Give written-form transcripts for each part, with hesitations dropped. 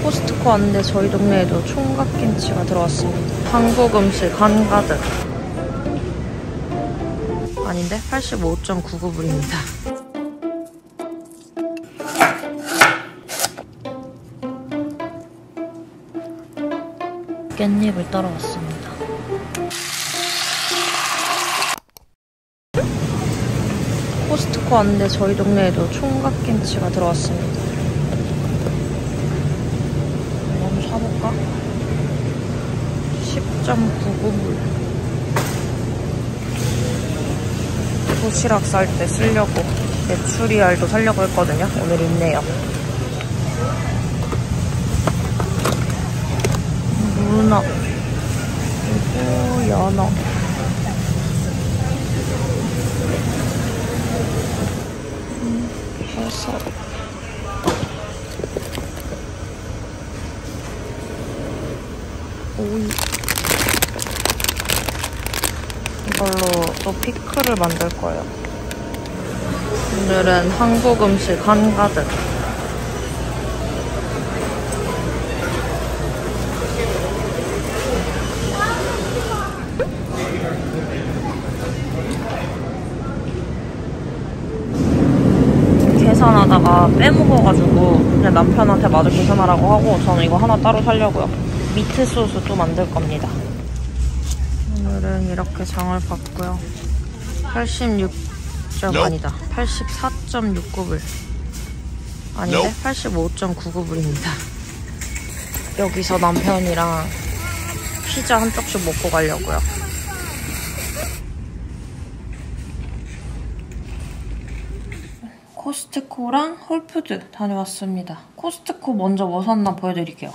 코스트코 왔는데 저희 동네에도 총각김치가 들어왔습니다. 한국 음식 한가득. 아닌데? 85.99불입니다. 깻잎을 따라왔습니다. 코스트코 왔는데 저희 동네에도 총각김치가 들어왔습니다. 한번 사볼까? 10.99불. 도시락 쌀 때 쓰려고 메추리알도 사려고 했거든요. 오늘 있네요. 문어 그리고 연어. 버섯. 오이. 이걸로 또 피클을 만들 거예요. 오늘은 한국 음식 한가득. 계산하다가 빼먹어가지고 그냥 남편한테 마저 계산하라고 하고 저는 이거 하나 따로 사려고요. 미트 소스 또 만들 겁니다. 오늘은 이렇게 장을 봤고요. 아니다. 84.69불. 아닌데? 85.99불입니다. 여기서 남편이랑 피자 한 쪽씩 먹고 가려고요. 코스트코랑 홀푸드 다녀왔습니다. 코스트코 먼저 뭐 샀나 보여드릴게요.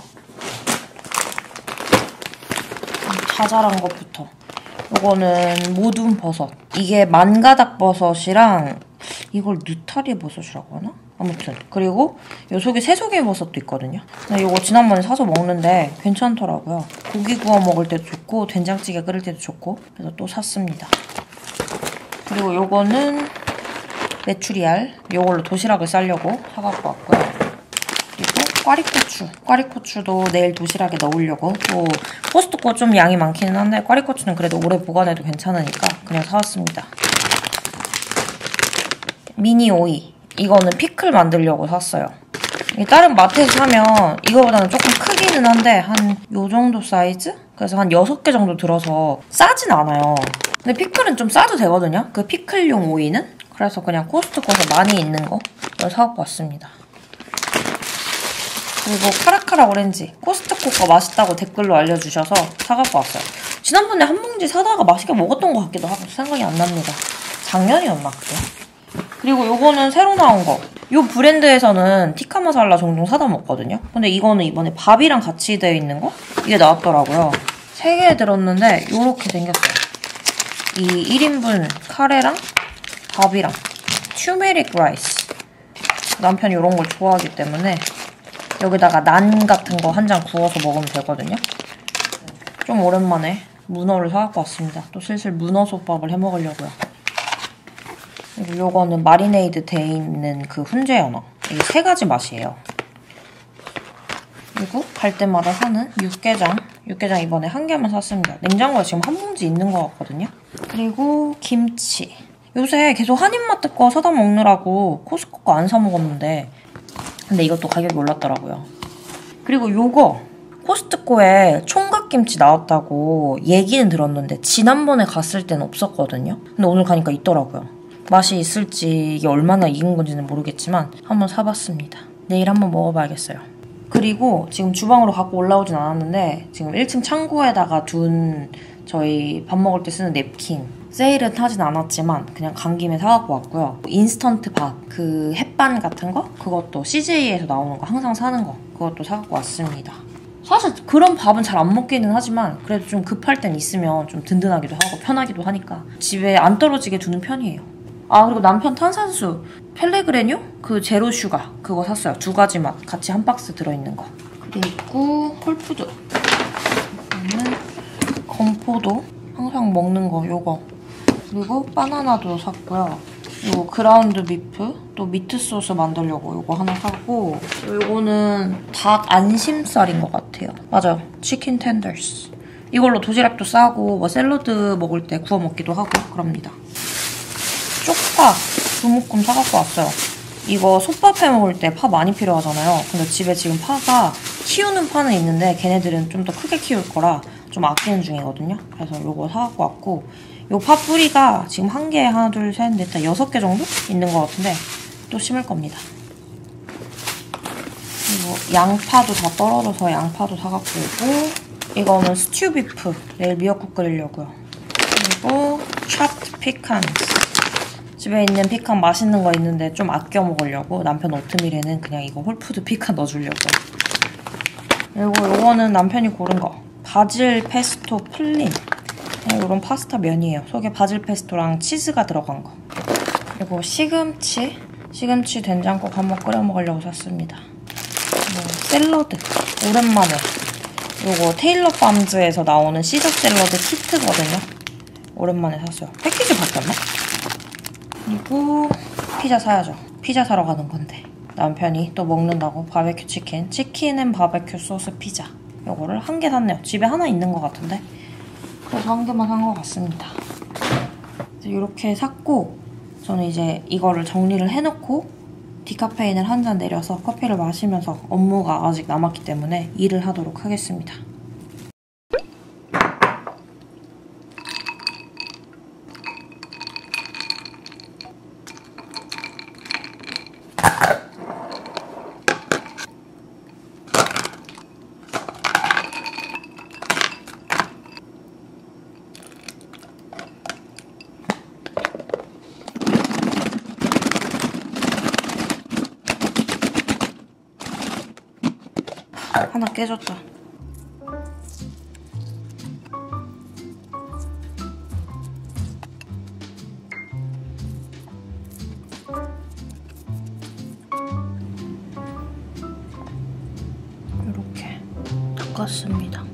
자잘한 것부터. 이거는 모둠 버섯. 이게 만가닥 버섯이랑 이걸 느타리 버섯이라고 하나? 아무튼 그리고 요 속에 새속의 버섯도 있거든요. 근데 이거 지난번에 사서 먹는데 괜찮더라고요. 고기 구워 먹을 때도 좋고 된장찌개 끓일 때도 좋고 그래서 또 샀습니다. 그리고 요거는 메추리알. 요걸로 도시락을 싸려고 사갖고 왔고요. 그리고 꽈리고추. 꽈리고추도 내일 도시락에 넣으려고. 또 코스트코 좀 양이 많기는 한데 꽈리고추는 그래도 오래 보관해도 괜찮으니까 그냥 사왔습니다. 미니 오이. 이거는 피클 만들려고 샀어요. 다른 마트에서 사면 이거보다는 조금 크기는 한데 한 요 정도 사이즈? 그래서 한 6개 정도 들어서 싸진 않아요. 근데 피클은 좀 싸도 되거든요. 그 피클용 오이는. 그래서 그냥 코스트코에서 많이 있는 거 사갖고 왔습니다. 그리고 카라카라 오렌지. 코스트코 거 맛있다고 댓글로 알려주셔서 사갖고 왔어요. 지난번에 한 봉지 사다가 맛있게 먹었던 것 같기도 하고 생각이 안 납니다. 작년이었나 그게? 그리고 요거는 새로 나온 거. 요 브랜드에서는 티카 마살라 종종 사다 먹거든요. 근데 이거는 이번에 밥이랑 같이 되어 있는 거? 이게 나왔더라고요. 3개 들었는데 요렇게 생겼어요. 이 1인분 카레랑 밥이랑 튜메릭 라이스. 남편이 이런 걸 좋아하기 때문에 여기다가 난 같은 거 한 장 구워서 먹으면 되거든요. 좀 오랜만에 문어를 사갖고 왔습니다. 또 슬슬 문어 솥밥을 해먹으려고요. 그리고 요거는 마리네이드 돼 있는 그 훈제 연어. 이게 3가지 맛이에요. 그리고 갈 때마다 사는 육개장. 육개장 이번에 1개만 샀습니다. 냉장고에 지금 한 봉지 있는 것 같거든요. 그리고 김치. 요새 계속 한인마트 거 사다 먹느라고 코스트코 거 안 사 먹었는데 근데 이것도 가격이 올랐더라고요. 그리고 요거 코스트코에 총각김치 나왔다고 얘기는 들었는데 지난번에 갔을 때는 없었거든요. 근데 오늘 가니까 있더라고요. 맛이 있을지 이게 얼마나 익은 건지는 모르겠지만 한번 사봤습니다. 내일 한번 먹어봐야겠어요. 그리고 지금 주방으로 갖고 올라오진 않았는데 지금 1층 창고에다가 둔 저희 밥 먹을 때 쓰는 냅킨. 세일은 하진 않았지만 그냥 간 김에 사갖고 왔고요. 인스턴트 밥, 그 햇반 같은 거? 그것도 CJ에서 나오는 거 항상 사는 거 그것도 사갖고 왔습니다. 사실 그런 밥은 잘 안 먹기는 하지만 그래도 좀 급할 땐 있으면 좀 든든하기도 하고 편하기도 하니까 집에 안 떨어지게 두는 편이에요. 아 그리고 남편 탄산수 펠레그레뉴? 그 제로 슈가 그거 샀어요. 2가지 맛 같이 한 박스 들어있는 거. 그리고 홀푸드 이거는 건포도 항상 먹는 거 요거. 그리고 바나나도 샀고요. 요 그라운드 비프, 또 미트 소스 만들려고 요거 하나 사고, 요거는 닭 안심살인 것 같아요. 맞아요. 치킨 텐더스. 이걸로 도시락도 싸고 뭐 샐러드 먹을 때 구워 먹기도 하고 그럽니다. 쪽파 2묶음 사갖고 왔어요. 이거 솥밥 해 먹을 때 파 많이 필요하잖아요. 근데 집에 지금 파가 키우는 파는 있는데 걔네들은 좀 더 크게 키울 거라 좀 아끼는 중이거든요. 그래서 요거 사갖고 왔고, 요 파 뿌리가 지금 1개, 하나, 둘, 셋, 넷, 다 6개 정도 있는 것 같은데 또 심을 겁니다. 그리고 양파도 다 떨어져서 양파도 사갖고 오고, 이거는 스튜 비프, 내일 미역국 끓이려고요. 그리고 chopped pecans. 집에 있는 피칸 맛있는 거 있는데 좀 아껴 먹으려고 남편 오트밀에는 그냥 이거 홀푸드 피칸 넣어주려고요. 그리고 요거는 남편이 고른 거. 바질 페스토 플린. 이런 파스타 면이에요. 속에 바질 페스토랑 치즈가 들어간 거. 그리고 시금치 된장국 한번 끓여 먹으려고 샀습니다. 샐러드. 오랜만에. 요거 테일러 팜즈에서 나오는 시저 샐러드 키트거든요. 오랜만에 샀어요. 패키지 바뀌었나? 그리고 피자 사야죠. 피자 사러 가는 건데 남편이 또 먹는다고 바베큐 치킨 앤 바베큐 소스 피자, 요거를 1개 샀네요. 집에 하나 있는 것 같은데 그래서 1개만 산 것 같습니다. 이렇게 샀고, 저는 이제 이거를 정리를 해놓고 디카페인을 한 잔 내려서 커피를 마시면서 업무가 아직 남았기 때문에 일을 하도록 하겠습니다. 하나 깨졌다. 이렇게 닦았습니다.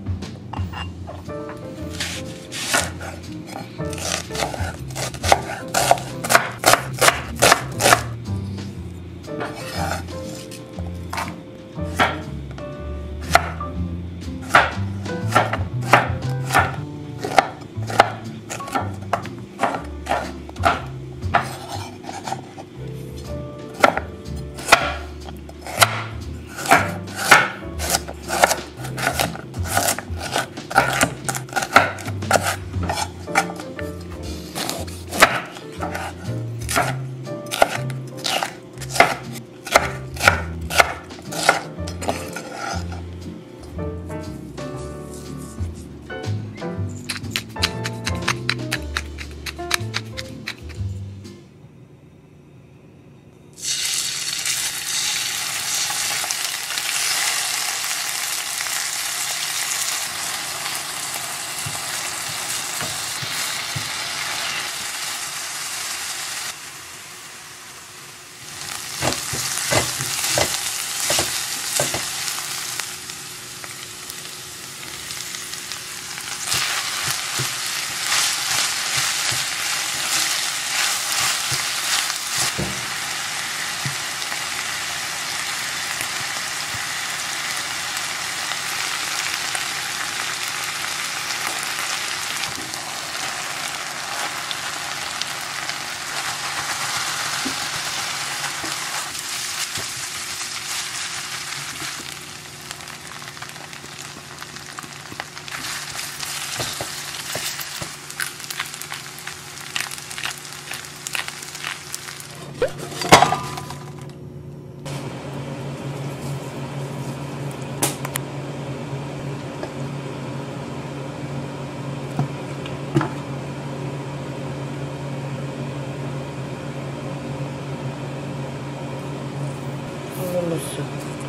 콜로스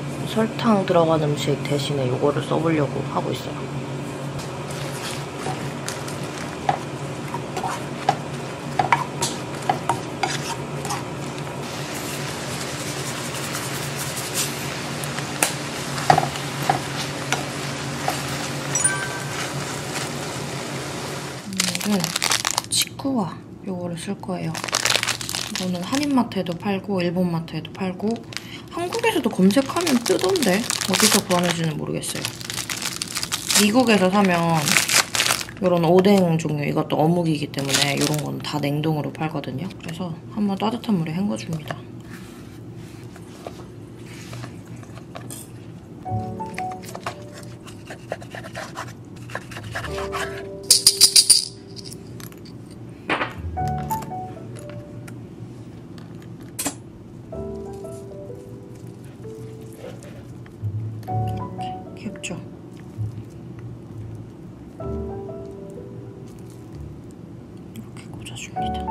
설탕 들어간 음식 대신에 이거를 써보려고 하고 있어요. 오늘은 치쿠와 요거를 쓸 거예요. 이거는 한인마트에도 팔고 일본마트에도 팔고 한국에서도 검색하면 뜨던데 어디서 구하는지는 모르겠어요. 미국에서 사면 이런 오뎅 종류, 이것도 어묵이기 때문에 이런 건 다 냉동으로 팔거든요. 그래서 한번 따뜻한 물에 헹궈줍니다. 귀엽죠? 이렇게 꽂아줍니다.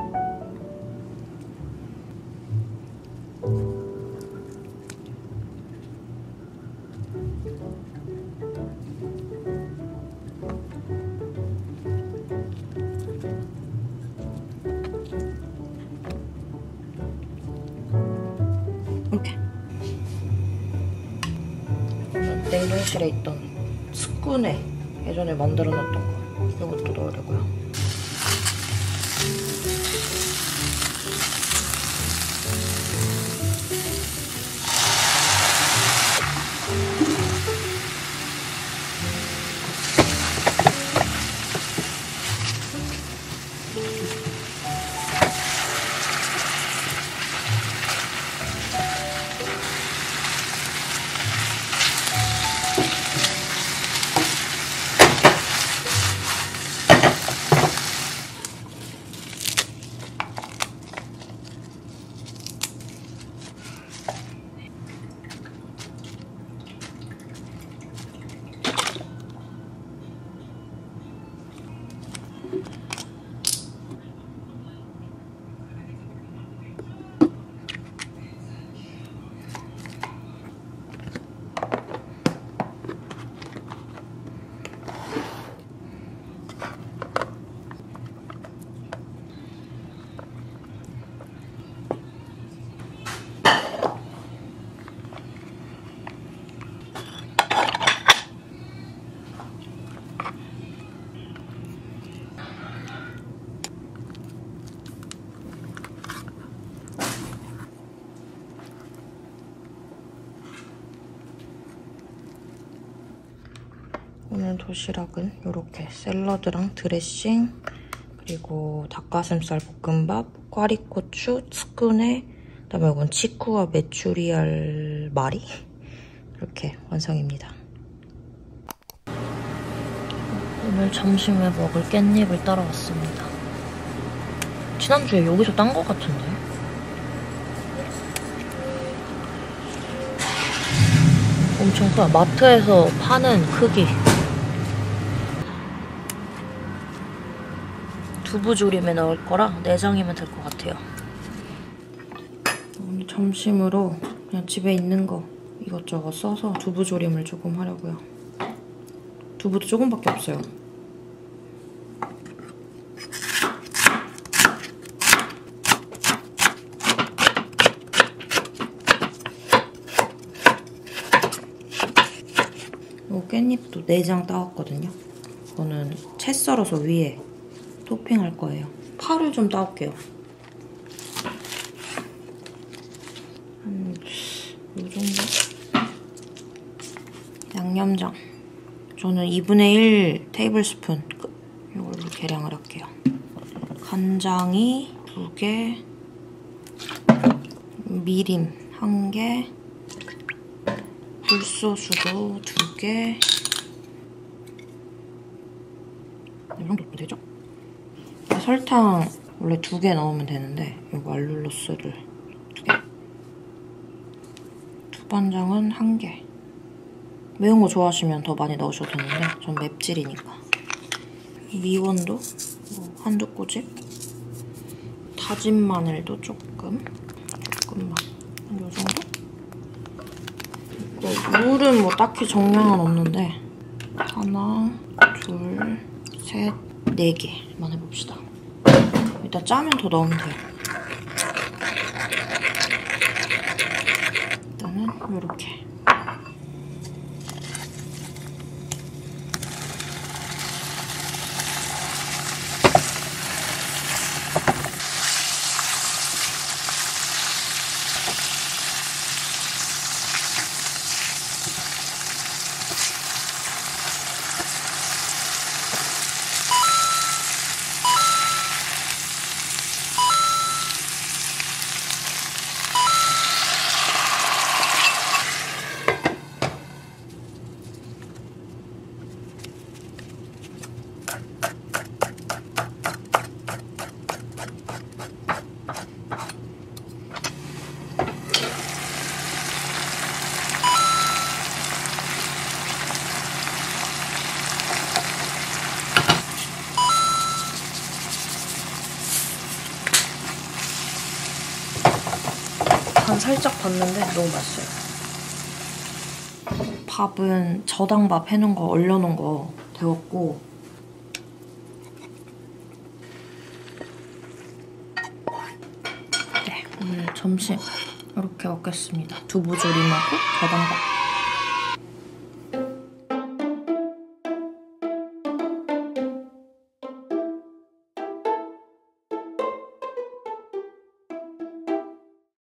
이렇게. 냉동실에 있던 스쿠네 예전에 만들어놨던 거 이것도 넣으려고요. 오늘 도시락은 이렇게 샐러드랑 드레싱, 그리고 닭가슴살 볶음밥, 꽈리고추, 스쿠네, 그다음에 이건 치쿠와 메추리알 마리 이렇게 완성입니다. 오늘 점심에 먹을 깻잎을 따라왔습니다. 지난주에 여기서 딴 것 같은데? 엄청 커요. 마트에서 파는 크기. 두부조림에 넣을 거라 내장이면 될 것 같아요. 오늘 점심으로 그냥 집에 있는 거 이것저것 써서 두부조림을 조금 하려고요. 두부도 조금밖에 없어요. 이 깻잎도 내장 따왔거든요. 이거는 채 썰어서 위에 토핑할 거예요. 파를 좀 따올게요. 이 정도? 양념장. 저는 2분의 1 테이블스푼 이걸로 계량을 할게요. 간장이 2개, 미림 1개, 굴소스도 2개. 이 정도 되죠? 설탕 원래 2개 넣으면 되는데 이거 알룰로스를 2개. 두반장은 1개. 매운 거 좋아하시면 더 많이 넣으셔도 되는데 전 맵찔이니까. 미원도 뭐 한두 꼬집. 다진 마늘도 조금만. 이 정도? 물은 뭐 딱히 정량은 없는데 하나, 둘, 셋, 4개만 해봅시다. 일단 짜면 더 넣으면 돼요. 일단은 이렇게. 살짝 봤는데 너무 맛있어요. 밥은 저당밥 해놓은 거, 얼려놓은 거 데웠고 네, 오늘 점심 이렇게 먹겠습니다. 두부조림하고 저당밥.